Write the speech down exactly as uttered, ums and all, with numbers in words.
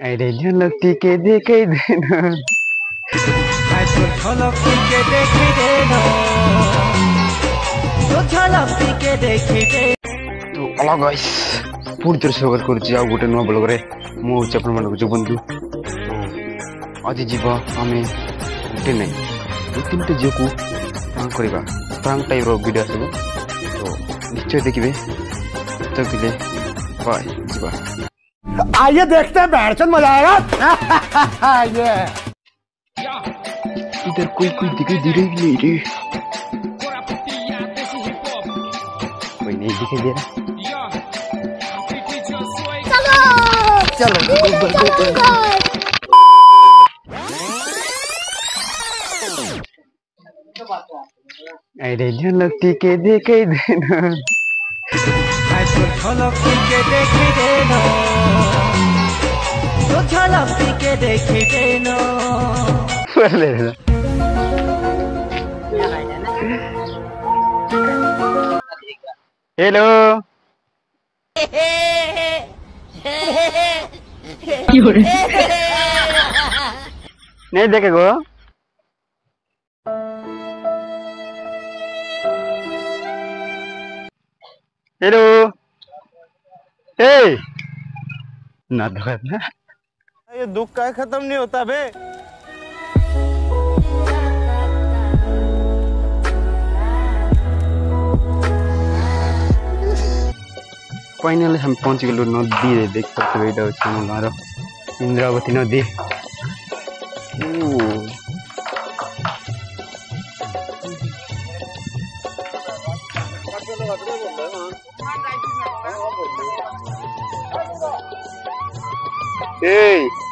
अरे झलक के देखे देना झलक के देखे देना तो झलक के देखे दे तो हेलो गाइस पूरी तरह स्वागत करुच्ची आ गोटे नुआ ब्लॉग रे मु होची आपण मानक जो बंधु तो आज जीवा आमे गोटे नै दो तीन टे जो को प्रांक करबा प्रांक टाइप रो वीडियो आसबो तो निश्चय देखिबे तो के बाय जीवा आइए देखते हैं बैठचंद मजा आएगा ये इधर कोई कोई दिखाई दे रही नहीं रे कोई नहीं दिखाई दे रहा चलो चलो अरे झलक के देखे देना झलक के देखे देना तो झलक के देखे देना हेलो नहीं देखे गो हेलो ए ना देखा ना ये दुख का खत्म नहीं होता बे। फाइनली हम पहुंच गए नदी रे देख सकते हो इधर ଅଛି ଆମ ଗାଁର ଇନ୍ଦ୍ରାବତୀ ନଦୀ ए